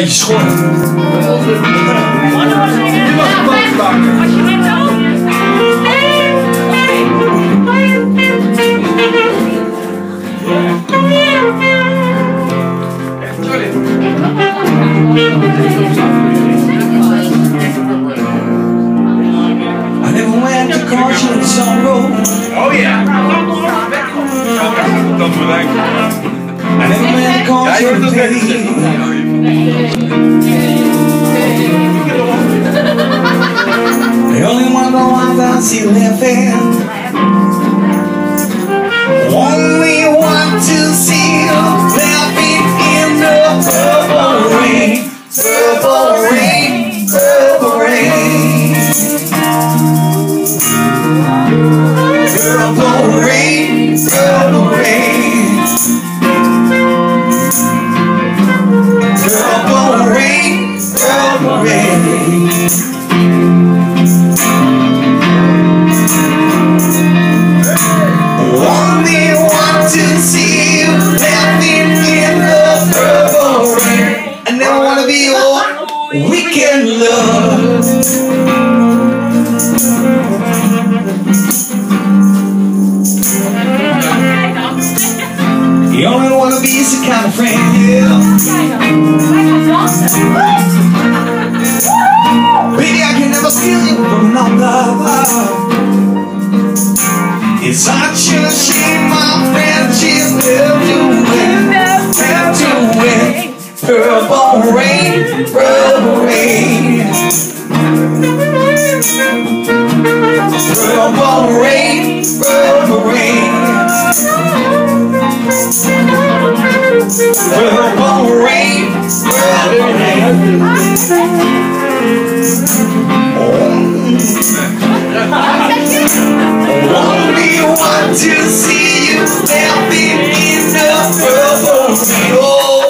beetje schor. I never went to caution and sorrow. Oh yeah. I never went to caution and pain. The only one the ones I see laughing. Only one to see laughing in the purple rain. Purple rain, purple rain. Purple rain, purple rain. Purple rain, purple rain. Only want to see you laughing in the purple rain. I never want to be your weekend love. You only want to be some kind of friend, yeah. Baby, I can never steal you from another. It's such a shame my friendship will do it. Purple rain, purple rain. Purple rain, purple rain. Purple rain, purple rain. Only want to see you laughing in the purple rain. Oh.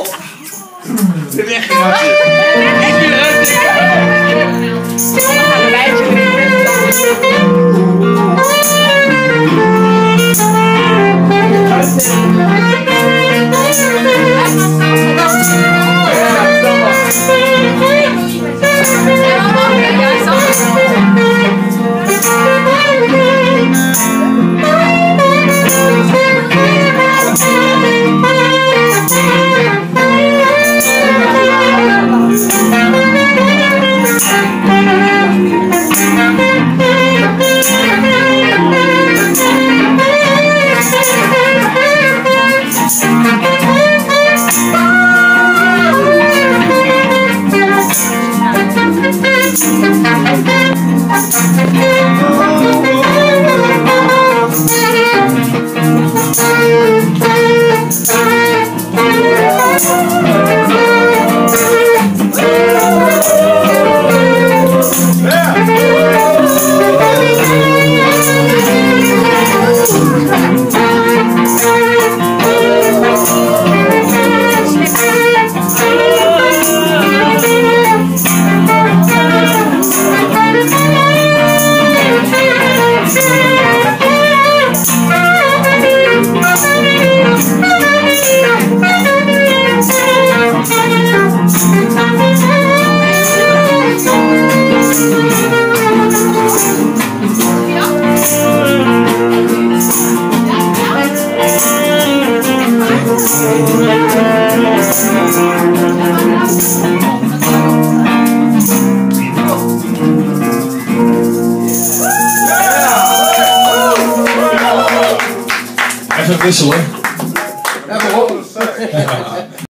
Even wisselen. Ja,